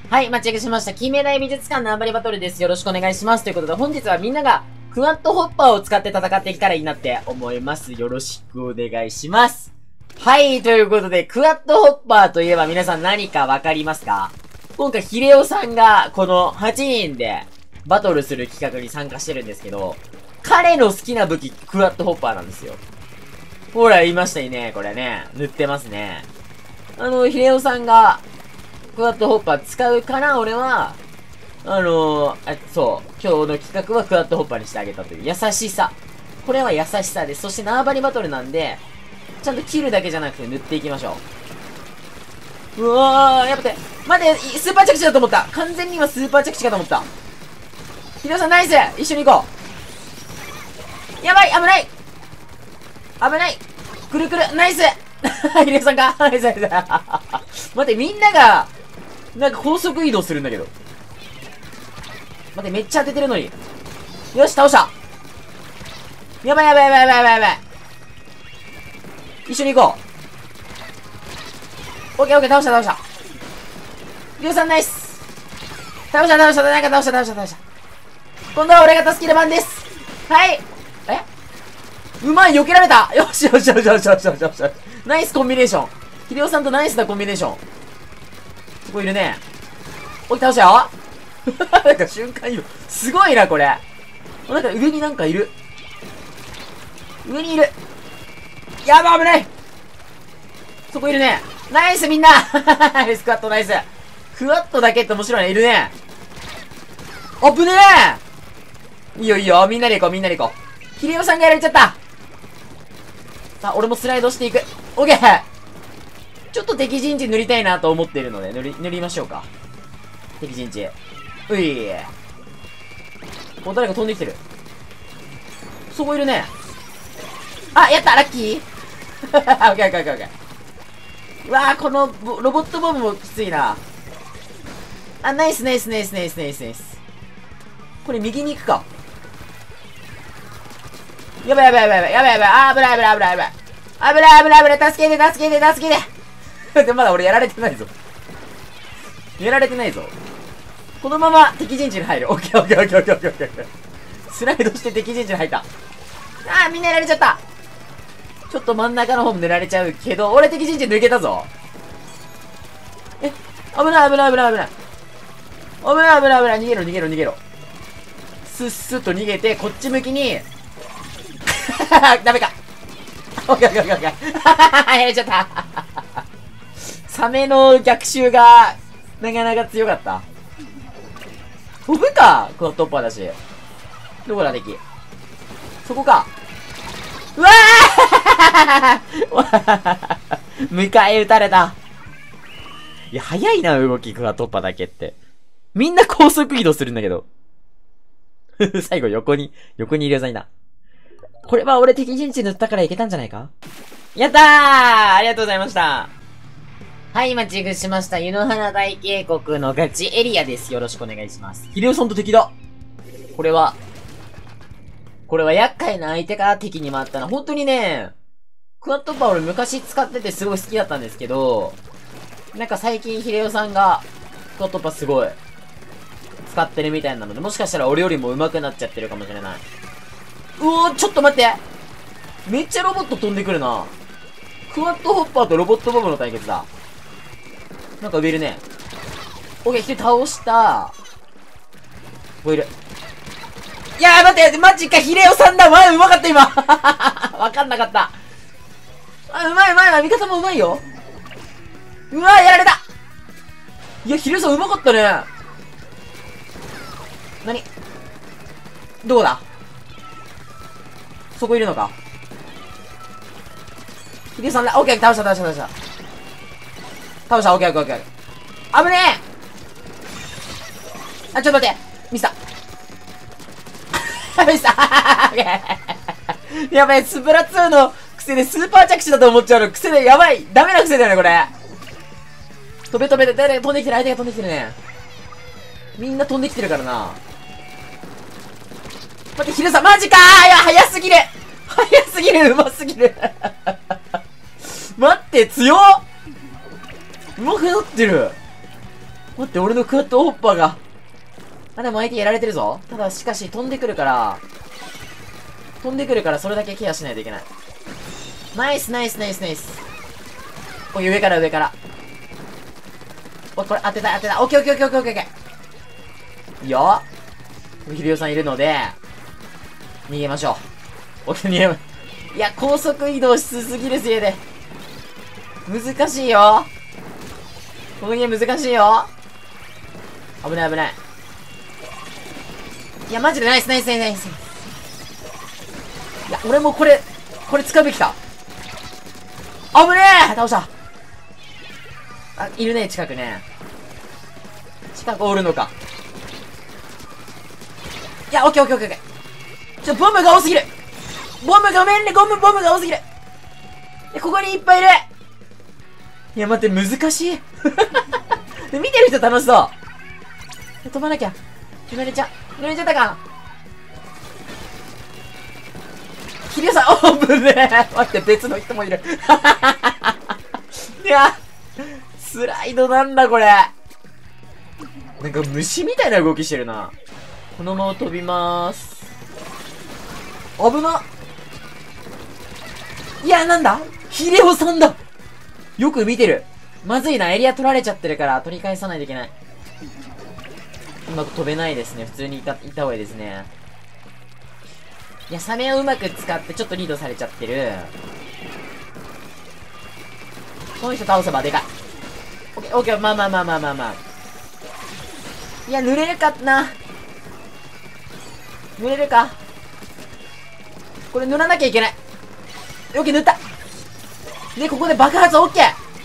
はい、チェックしました。金目鯛美術館のアンバリバトルです。よろしくお願いします。ということで、本日はみんながクワッドホッパーを使って戦っていけたらいいなって思います。よろしくお願いします。はい、ということで、クワッドホッパーといえば皆さん何かわかりますか？今回、ヒレオさんがこの8人でバトルする企画に参加してるんですけど、彼の好きな武器、クワッドホッパーなんですよ。ほら、言いましたよね、これね。塗ってますね。ヒレオさんが、クワッドホッパー使うから、俺は、そう、今日の企画はクワッドホッパーにしてあげたという優しさ。これは優しさです。そして縄張りバトルなんで、ちゃんと切るだけじゃなくて塗っていきましょう。うわー、やっぱ待って、スーパー着地だと思った。完全に今スーパー着地かと思った。ヒレオさんナイス、一緒に行こう。やばい、危ない危ない、くるくる、ナイスヒレオさんかナイスナイス待って、みんなが、なんか高速移動するんだけど。待って、めっちゃ当ててるのに。よし、倒した。やばいやばいやばいやばいやばいやばい。一緒に行こう。オッケーオッケー、倒した倒した。りょうさんナイス。倒した倒した、なんか倒した倒した倒した。今度は俺が助ける番です。はい。うまい、避けられた。よしよしよしよしよしよしよし。ナイスコンビネーション。ヒデオさんとナイスなコンビネーション。そこいるね。おい、倒したよなんか瞬間移動。すごいな、これ。なんか上になんかいる。上にいる。やば、危ない。そこいるね。ナイス、みんなスクワットナイス。クワットだけって面白いね。いるね。あぶねえ。いいよいいよ。みんなで行こう、みんなで行こう。ヒレオさんがやられちゃった。さあ、俺もスライドしていく。オッケー。ちょっと敵陣地塗りたいなと思っているので、塗りましょうか。敵陣地。うい。お、誰か飛んできてる。そこいるね。あ、やったラッキーオッケーオッケーオッケーオッケー。うわー、このロボットボムもきついな。あ、ナイスナイスナイスナイスナイスナイス。これ右に行くか。やばいやばいやばいやばいやばい。あー、危ない危ない危ない危ない。危ない危ない危ない。助けて助けて助けてで、まだ俺やられてないぞ。やられてないぞ。このまま敵陣地に入る。オッケーオッケーオッケーオッケーオッケーオッケー。スライドして敵陣地に入った。あー、みんなやられちゃった。ちょっと真ん中の方も狙られちゃうけど、俺敵陣地抜けたぞ。え、危ない危ない危ない危ない。危ない危ない危ない。逃げろ逃げろ逃げろ。スッスッと逃げて、こっち向きに。ダメか。オッケーオッケーオッケーオッケー。やられちゃった。サメの逆襲が、なかなか強かった。飛ぶかこのトッパーだし。どこだ敵。そこか。うわー迎え撃たれた。いや、早いな、動き、クワトッパだけって。みんな高速移動するんだけど。最後横にいるやついな。これは俺敵陣地塗ったからいけたんじゃないか？やったーありがとうございました。はい、今チェックしました。湯の花大渓谷のガチエリアです。よろしくお願いします。ヒデオさんと敵だ。これは厄介な相手から敵に回ったな。本当にね、クワッドパー俺昔使っててすごい好きだったんですけど、なんか最近ヒデオさんがクワッドパーすごい使ってるみたいなので、もしかしたら俺よりも上手くなっちゃってるかもしれない。うおー、ちょっと待って。めっちゃロボット飛んでくるな。クワッドホッパーとロボットボムの対決だ。なんか上いるね。オッケー、一人倒した。ここいる。いやー、待って、マジか、ヒレオさんだ。前うまかった、今。わかんなかった。あ、うまいうまいな。味方もうまいよ。うわー、やられた。いや、ヒレオさんうまかったね。何どこだそこいるのか。ヒデオさんだ。オッケー、倒した倒した倒した。倒した、オッケーオッケーオッケー。危ねえ。あ、ちょっと待って。ミスった。ミスった。やばい、スプラ2の癖でスーパー着地だと思っちゃうの。癖でやばい。ダメな癖だよね、これ。飛べ飛べで、誰が飛んできてる、相手が飛んできてるね。みんな飛んできてるからな。待って、ヒデさん、マジかー。いや、早すぎる。早すぎる、うますぎる。待って、強っ。うまくなってる。 待って、俺のクワッドホッパーが。あ、でも相手やられてるぞ。ただ、しかし、飛んでくるから、それだけケアしないといけない。ナイス。おい、上から。おい、これ当てた。オッケー。いいよ。ヒデオさんいるので、逃げましょう。オッケー、逃げま。いや、高速移動しすぎるせいで。難しいよ。このゲーム難しいよ。危ない。いや、マジでナイス。いや、俺もこれ使うべきか。危ねえ、倒した。あ、いるね、近くね。近くおるのか。いや、オッケー。ボムが多すぎる。ボムが多すぎる。ここにいっぱいいる。いや、待って、難しい。で、見てる人楽しそう。飛ばなきゃ。ぬれちゃったか。ヒデオさん、オープンね。待って、別の人もいる。いや、スライドなんだ、これ。なんか虫みたいな動きしてるな。このまま飛びまーす。危な。いや、なんだヒデオさんだ。よく見てる。まずいな、エリア取られちゃってるから取り返さないといけない。うまく飛べないですね。普通にいた方がいいですね。いや、サメをうまく使ってちょっとリードされちゃってる。この人倒せばでかい。オッケー、まあ。いや、濡れるかな。濡れるか。これ塗らなきゃいけない。オッケー、塗った。で、ここで爆発、オッケー。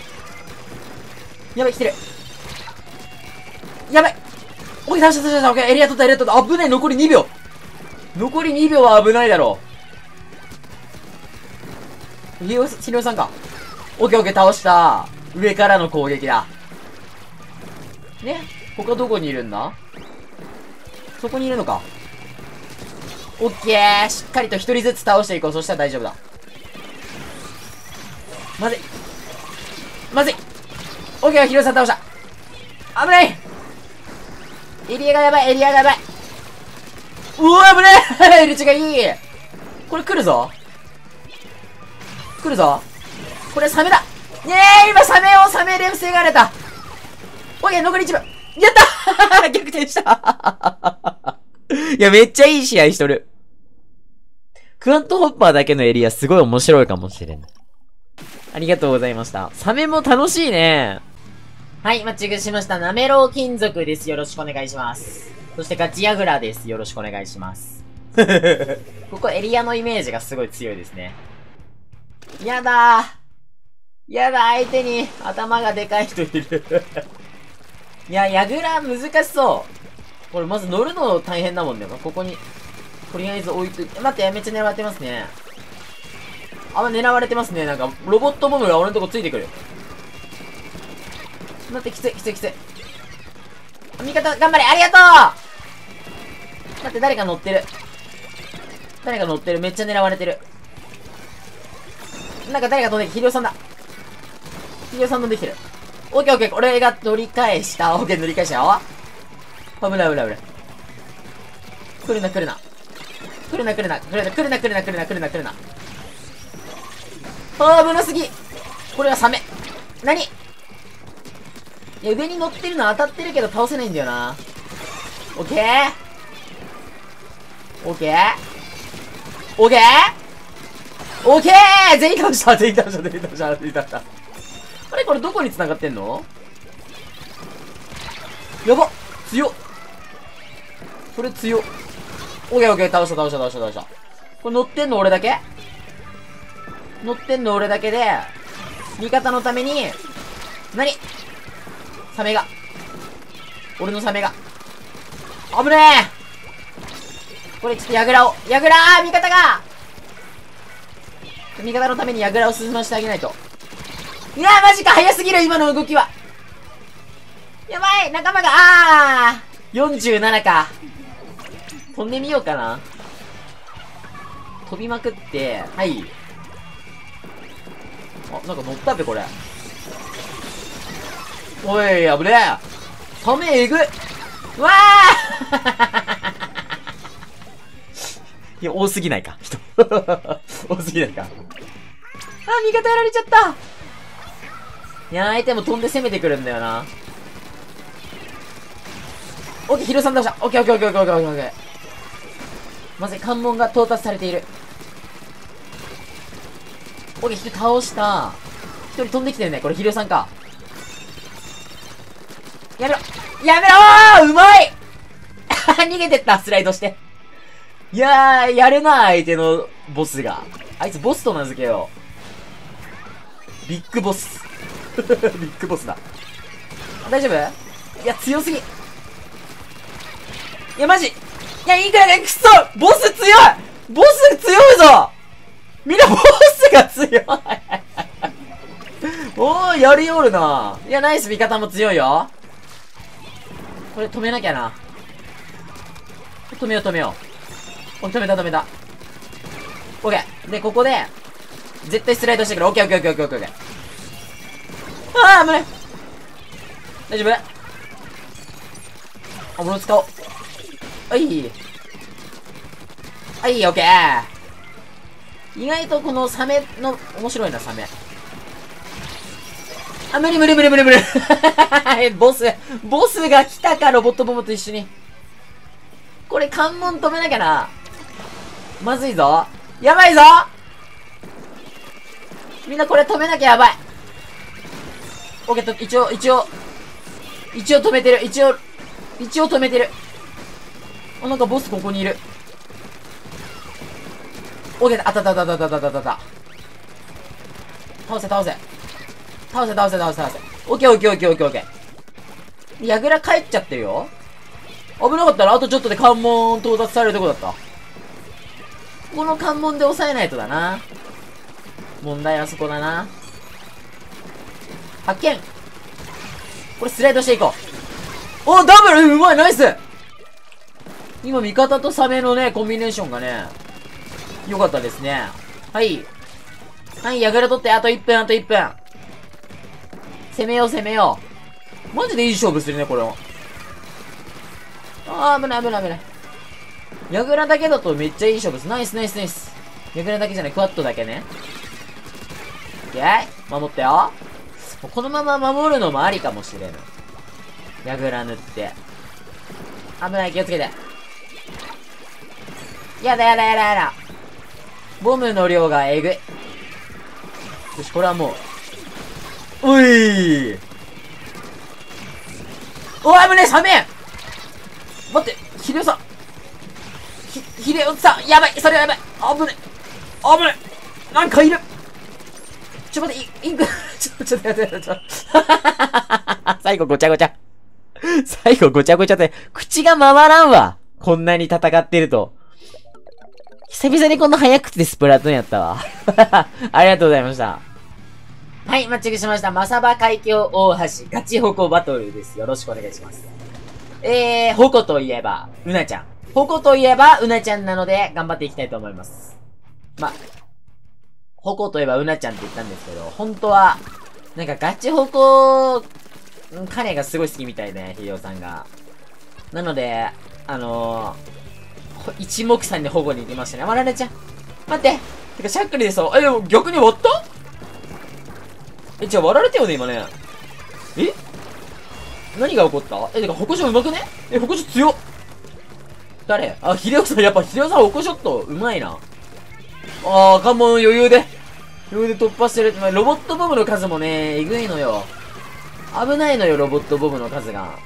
やばい、来てる。やばい。オッケー、倒した。オッケー、エリア取った。危ない、残り2秒。残り2秒は危ないだろう。ヒデオさんか。オッケー、倒した。上からの攻撃だ。ね、他どこにいるんだ？そこにいるのか。オッケー、しっかりと一人ずつ倒していこう。そしたら大丈夫だ。まずい。オッケー、ヒデオさん倒した。危ない。エリアがやばい。うわ、危ねえ。エリチがいい。これ来るぞ。これサメだ。今サメで防がれた。オッケー、残り1秒。やった逆転したいや、めっちゃいい試合しとる。クワッドホッパーだけのエリアすごい面白いかもしれん。ありがとうございました。サメも楽しいね。はい、マッチングしました。なめろう金属です。よろしくお願いします。そしてガチヤグラです。よろしくお願いします。ここエリアのイメージがすごい強いですね。やだ、相手に頭がでかい人いる。いや、ヤグラ難しそう。これまず乗るの大変だもんね。ここに、とりあえず置いといて。待って、めっちゃ狙われてますね。狙われてますね。なんか、ロボットボムが俺のとこついてくる。待って、きつい。味方、頑張れ、ありがとう。待って、誰か乗ってる。めっちゃ狙われてる。なんか誰か飛んできて、ヒデオさんだ。ヒデオさん飛んできてる。オッケー。俺が取り返した。オッケー、乗り返したよ。危ない。来るな。危なすぎ。これはサメ。何？いや、上に乗ってるの当たってるけど倒せないんだよな。オッケー全員倒した。あれこれどこに繋がってんの？やばっ、強っ。これ強っ。オッケー、倒した。これ乗ってんの俺だけで、味方のために、何？俺のサメが。危ねえ。これちょっとヤグラ味方が味方のためにヤグラを進ませてあげないと。いやー、マジか、早すぎる、今の動きは。やばい、仲間が、47か。飛んでみようかな。飛びまくって、はい。なんか乗ったべ、これ。おい、危ねえ。 サメえぐい。うわーいや、多すぎないか、人。多すぎないか。あ、味方やられちゃった。いや、相手も飛んで攻めてくるんだよな。オッケー、ヒロさん倒した。オッケーオッケーオッケーオッケーオッケーオッケー。まずい、関門が到達されている。オッケー、一人倒した。一人飛んできてるね。これヒロさんか。やめろやめろー、うまい逃げてった、スライドして。いやー、やるな、相手のボスが。あいつボスと名付けよう。ビッグボス。ビッグボスだ。大丈夫？いや、強すぎ。いや、マジ。いや、いいからね、くそボス強いボス強いぞみんなボスが強いおー、やりおるな。いや、ナイス、味方も強いよ。これ止めなきゃな。止めよう止めよう。止めた止めた。オッケー。で、ここで、絶対スライドしてくる。オッケーオッケーオッケーオッケーオッケー。あー、危ない。大丈夫？あ、物使おう。はい。はい、オッケー。意外とこのサメの、面白いな、サメ。あ、無理無理無理無理無理ボスが来たか、ロボットボムと一緒に。これ関門止めなきゃな。まずいぞ。やばいぞみんなこれ止めなきゃやばい。オッケー、一応止めてる。一応止めてる。あ、なんかボスここにいる。オッケー、あたたたたたたたたた。倒せ。オッケーオッケーオッケーオッケーオッケー。ヤグラ帰っちゃってるよ。危なかったらあとちょっとで関門到達されるとこだった。この関門で抑えないとだな。問題はそこだな。発見。これスライドしていこう。お、ダブルうまい、ナイス。今味方とサメのね、コンビネーションがね、良かったですね。はい。はい、ヤグラ取って、あと1分。攻めよう。マジでいい勝負するね、これも。あー、危ない。ヤグラだけだとめっちゃいい勝負する。ナイス。ヤグラだけじゃない、クワットだけね。オッケー。守ったよ。このまま守るのもありかもしれぬ。ヤグラ塗って。危ない、気をつけて。やだ。ボムの量がえぐい。よし、これはもう。おいおい、危ねえ、サメ待って、ヒデオさん。ヒデオさん、やばい、それはやばい。危ねえ。なんかいる。ちょ、待って、インク、ちょっとやって。最後ごちゃごちゃで、口が回らんわ。こんなに戦ってると。久々にこんな早口でスプラトゥーンやったわ。ありがとうございました。はい、マッチングしました。マサバ海峡大橋ガチホコバトルです。よろしくお願いします。ホコといえば、うなちゃん。ホコといえば、うなちゃんなので、頑張っていきたいと思います。ホコといえばうなちゃんって言ったんですけど、本当は、なんかガチホコ、彼がすごい好きみたいね、ヒデオさんが。なので、一目散に保護に行きましたね。ラレちゃん。待って。てか、しゃっくりでそう。でも逆に割った？じゃあ割られたよね、今ね。何が起こった？てか、ホコショウまくね？ホコショウ強っ。誰？あ、ヒデオさん、やっぱヒデオさんホコショット、うまいな。関門余裕で突破してる。ロボットボムの数もね、えぐいのよ。危ないのよ、ロボットボムの数が。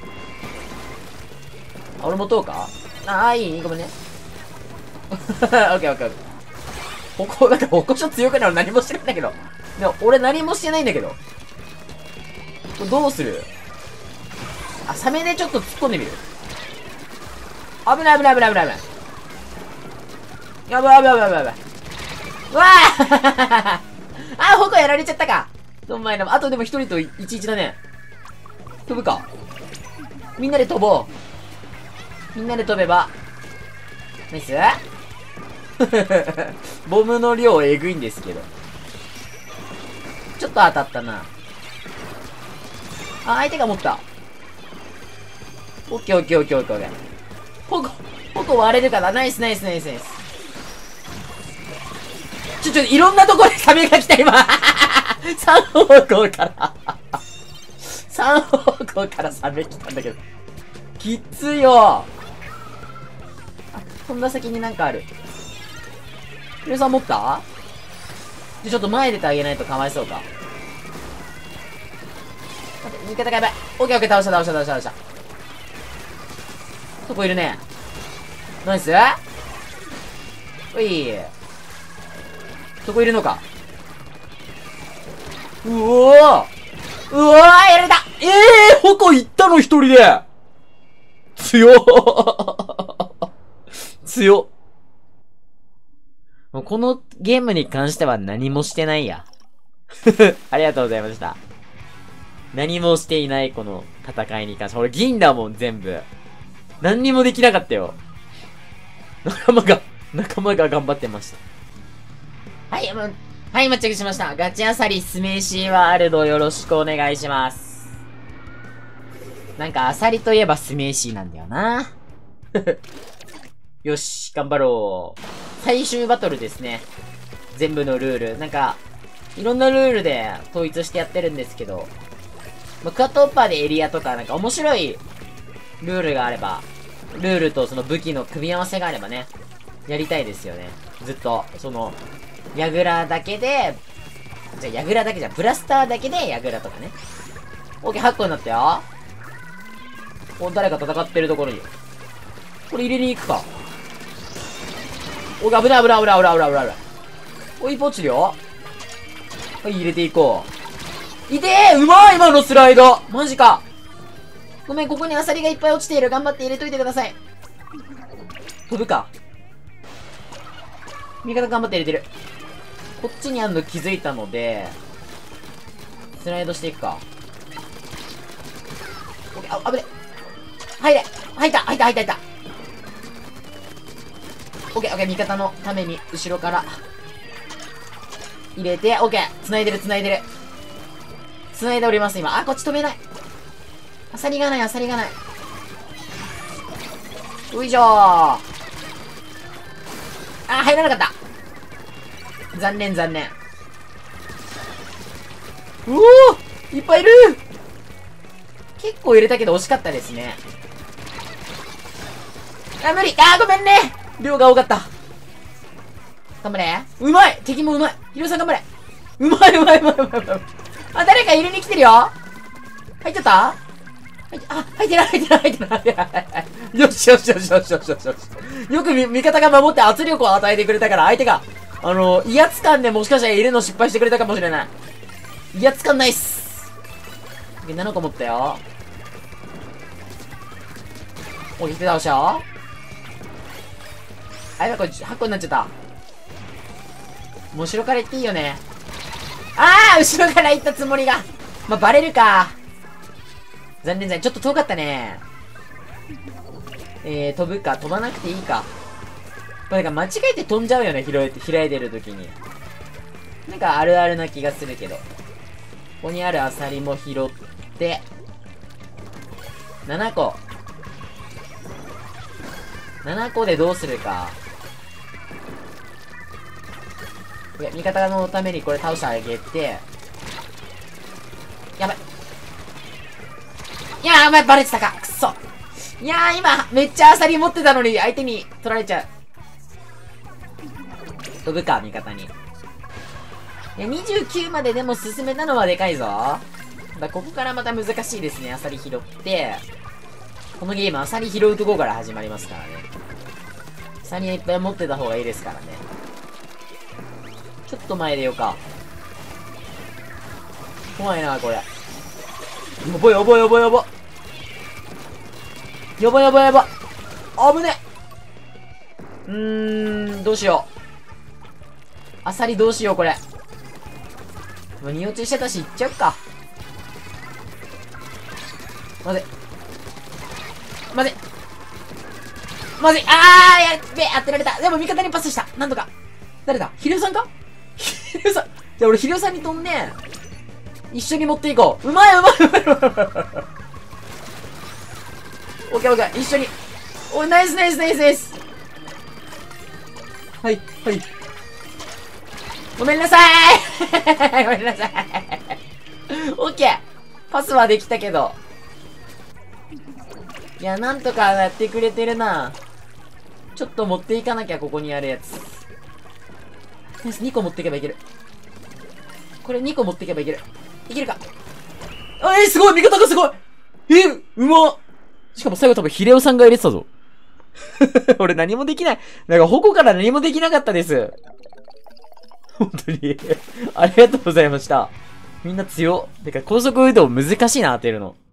俺持とうか？いい？ごめんね。オッケー。なんか、ホコショ強くなる何もしてないんだけど。でも、俺何もしてないんだけど。これどうする？サメでちょっと突っ込んでみる。危ない。やばい。うわあホコやられちゃったか。どんまいな。あとでも一人と11だね。飛ぶか。みんなで飛ぼう。みんなで飛べば。ナイスボムの量えぐいんですけど。ちょっと当たったな。相手が持った。 オッケーオッケーオッケーオッケーオッケー。矛割れるかな。ナイスナイスナイスナイス。いろんなところでサメが来た今3方向から3方向からサメ来たんだけど。きついよ。あ、こんな先になんかある。ヒロさん持った？ちょっと前出てあげないとかわいそうか。待って、味方がやばい。オッケーオッケー、倒した倒した倒した倒した。そこいるね。ナイス。おい。そこいるのか。うおーうわー、やられた。矛行ったの一人で。強っ強っ。もうこのゲームに関しては何もしてないや。ありがとうございました。何もしていないこの戦いに関して。俺銀だもん全部。何にもできなかったよ。仲間が頑張ってました。はい、はい、着しました。ガチアサリスメーシーワールドよろしくお願いします。なんかアサリといえばスメーシーなんだよな。よし、頑張ろう。最終バトルですね。全部のルール。なんか、いろんなルールで統一してやってるんですけど、まあ、クワトッパーでエリアとか、なんか面白いルールがあれば、ルールとその武器の組み合わせがあればね、やりたいですよね。ずっと、ヤグラだけで、ヤグラだけじゃ、ブラスターだけでヤグラとかね。オッケー、8個になったよ。お、誰か戦ってるところに。これ入れに行くか。お、危ない危ない危ない危ない危ない危ない。おい、ポチるよ。はい、入れていこう。いてー、うまい今のスライドマジか。ごめん、ここにアサリがいっぱい落ちている。頑張って入れといてください。飛ぶか。味方頑張って入れてる。こっちにあるの気づいたので、スライドしていくか。オッケー、あ、危ね。入れ入った入った入った入った。オッケーオッケー、味方のために、後ろから。入れて、オッケー繋いでる繋いでる。繋いでおります、今。あ、こっち止めない。アサリがない、アサリがない。よいしょー。あ、入らなかった。残念残念。うおーいっぱいいる。結構入れたけど惜しかったですね。あ、無理。あー、ごめんね。量が多かった。頑張れ。うまい。敵もうまい。ヒロさん頑張れ。うまいうまいうまいうまいうまい。あ、誰か入れに来てるよ。入っちゃった？入ってない入ってない入ってない入ってない。よしよしよしよしよしよしよし。よく味方が守って圧力を与えてくれたから、相手が、威圧感でもしかしたら入れるの失敗してくれたかもしれない。威圧感ないっす。7個持ったよ。お、引き倒しよう。あれだ、これ8個になっちゃった。もう後ろから行っていいよね。あー、後ろから行ったつもりが。まあ、バレるか。残念残念。ちょっと遠かったね。飛ぶか、飛ばなくていいか。なんか間違えて飛んじゃうよね、開いてる時に。なんかあるあるな気がするけど。ここにあるアサリも拾って、7個。7個でどうするか。いや、味方のためにこれ倒してあげて。やばい。いやー、お前バレてたか。くっそ。いやー、今、めっちゃアサリ持ってたのに、相手に取られちゃう。飛ぶか、味方に。いや、29まででも進めたのはでかいぞ。ここからまた難しいですね、アサリ拾って。このゲーム、アサリ拾うとこから始まりますからね。アサリはいっぱい持ってた方がいいですからね。ちょっと前でよか。怖いな、これ。やばいやばいやばいやば。やばいやばいやば。危ね。どうしよう。アサリどうしよう、これ。もう荷落ちしてたし、いっちゃうか。まずい。まずい。まずい。あー、やっべ、当てられた。でも味方にパスした。なんとか。誰だ？ヒレオさんか？ヒレオさん。じゃあ俺ヒレオさんに飛んで、一緒に持っていこう。うまいうまいうまいうまい。 オッケーオッケー。一緒に。おい、ナイスナイスナイスナイス。はい、はい。ごめんなさいごめんなさいオッケー。パスはできたけど。いや、なんとかやってくれてるな。ちょっと持っていかなきゃ、ここにあるやつ。ナイス、2個持っていけばいける。これ2個持っていけばいける。いけるか。すごい、味方がすごい。うまっ。しかも最後多分ヒレオさんが入れてたぞ。俺何もできない。なんか矛から何もできなかったです。本当にありがとうございました。みんな強っ。てか高速移動難しいな、当てるの。